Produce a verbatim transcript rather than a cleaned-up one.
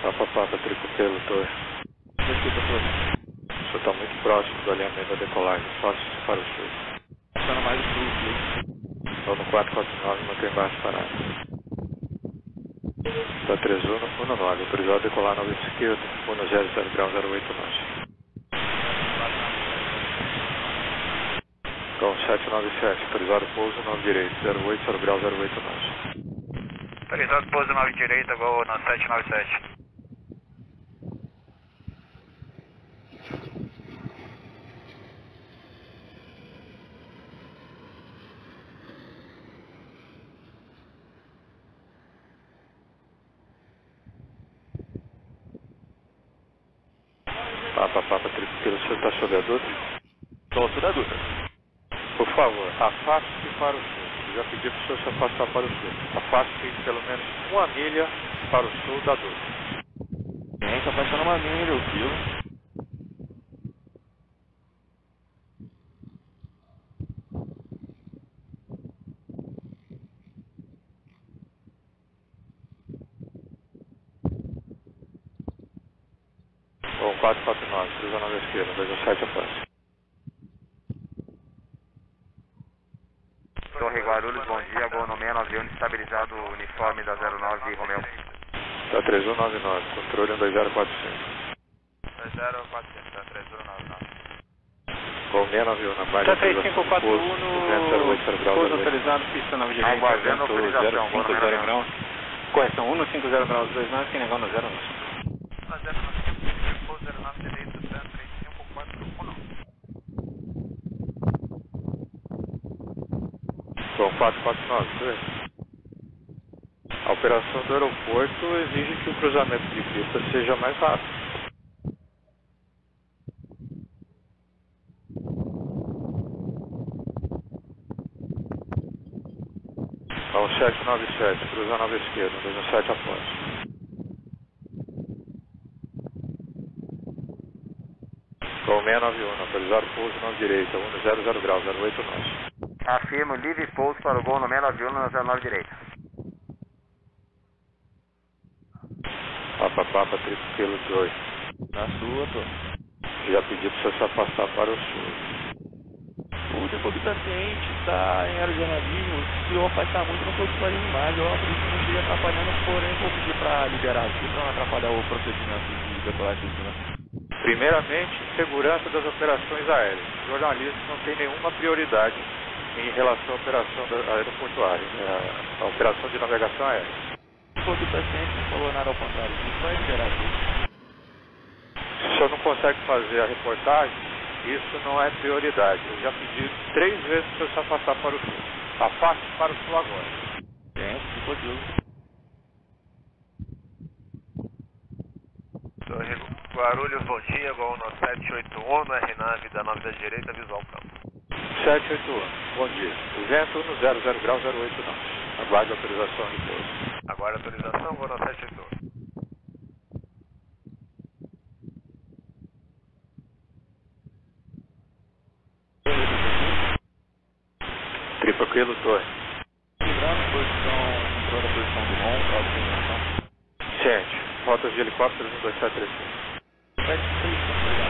Papa Papa, triplo pelo torre. Desculpa, torre. O senhor está muito próximo do alinhamento da decolagem. Faça-se para o sul. Passando mais sul, sul. Vamos no quatro quatro nove, mantém baixo parado. Está três um, um nove, autorizado a decolar nove esquerda, um zero zero grau zero oito nove. Então sete nove sete, autorizado pouso nove direito, zero oito zero grau zero oito nove. Autorizado pouso nove direita, gol na sete nove sete. Papa Papa, triplo pelo, o senhor está sob a Dutra? Estou sob a Dutra. Por favor, afaste-se para o sul. Eu já pedi para o senhor se afastar para o sul. Afaste-se pelo menos uma milha para o sul da Dutra. Bem, está passando uma milha, o quilo. Bom, quatro quatro nove, cruza nove esquerda, dois um sete após. Torre Guarulhos, bom dia, gol no seis nove um, estabilizado uniforme da zero nove Romeu. Está três um nove nove, controle um dois zero quatro cinco. dois zero quatro cinco, tá três um nove nove. Bom, seis nove um, na baixa. Está três cinco quatro um no zero oito zero grau. pouso autorizado, pista nove direita. Aguardando autorização, zero cinco zero graus. Correção um cinco zero graus dois nove, sem negar no zero nove. zero nove, pouso zero nove direita, três cinco quatro um. Bom, quatro quatro nove, dois. A operação do aeroporto exige que o cruzamento de pista seja mais rápido. Bom, sete nove sete, cruza nove esquerda, dois um sete após. Bom, seis nove um, autorizado pouso nove direita, um zero zero grau, zero oito nove. Afirmo livre pouso para o gol no seis nove um na zero nove direita. Papa Papa, triplo pelo dois. Na sua, tô. Já pedi para você se afastar para o sul. O depois do paciente está em aerodinamismo, se eu afastar muito não pode fazer mais, eu acredito que não esteja atrapalhando, porém vou pedir para liberar aqui para não atrapalhar o procedimento de decolagem. Primeiramente, segurança das operações aéreas. O jornalismo não tem nenhuma prioridade em relação à operação da- aeroportuária, a, a operação de navegação aérea. Depois do paciente não falou nada ao contrário, isso vai liberar aqui. Se o senhor não consegue fazer a reportagem, isso não é prioridade. Eu já pedi três vezes para o senhor se afastar para o sul. Afaste para o sul agora. Tem, se for Deus. Torre Guarulhos, bom dia, gol no sete oito um, no R nove da nove da direita, visual campo. sete oito um, bom dia. O vento no zero zero grau zero oito nove. Aguarde a autorização de pouso. Agora autorização, gol no sete oito um. Triplo pelo torre. Lembrando, posição, controle da posição do M O N, aproximação. Sete. Rotas de helicópteros um dois sete três cinco. Vai ser isso, obrigado.